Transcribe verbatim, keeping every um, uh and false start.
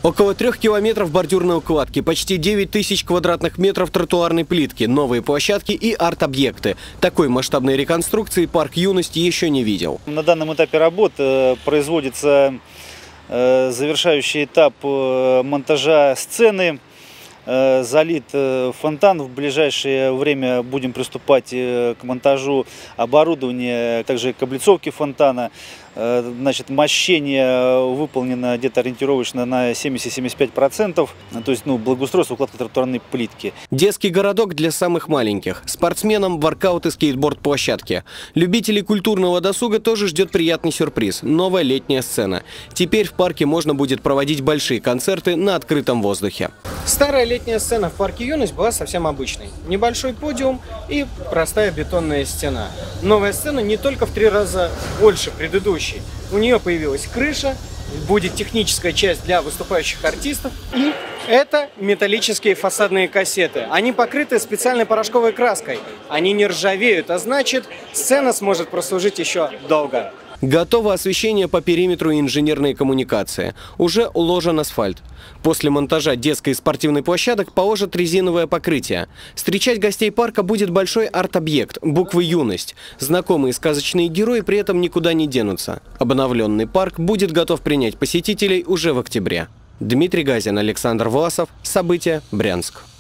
Около трех километров бордюрной укладки, почти девять тысяч квадратных метров тротуарной плитки, новые площадки и арт-объекты. Такой масштабной реконструкции парк юности еще не видел. На данном этапе работ производится завершающий этап монтажа сцены. Залит фонтан. В ближайшее время будем приступать к монтажу оборудования, также к облицовке фонтана. Значит, мощение выполнено где-то ориентировочно на семьдесят — семьдесят пять процентов. То есть, ну, благоустройство, укладка тротуарной плитки. Детский городок для самых маленьких. Спортсменам воркаут и скейтборд-площадки. Любителей культурного досуга тоже ждет приятный сюрприз – новая летняя сцена. Теперь в парке можно будет проводить большие концерты на открытом воздухе. Старая летняя сцена в парке «Юность» была совсем обычной. Небольшой подиум и простая бетонная стена. Новая сцена не только в три раза больше предыдущей. У нее появилась крыша, будет техническая часть для выступающих артистов. И это металлические фасадные кассеты. Они покрыты специальной порошковой краской. Они не ржавеют, а значит, сцена сможет прослужить еще долго. Готово освещение по периметру и инженерные коммуникации. Уже уложен асфальт. После монтажа детской и спортивной площадок положат резиновое покрытие. Встречать гостей парка будет большой арт-объект – буквы «Юность». Знакомые сказочные герои при этом никуда не денутся. Обновленный парк будет готов принять посетителей уже в октябре. Дмитрий Газин, Александр Власов. События. Брянск.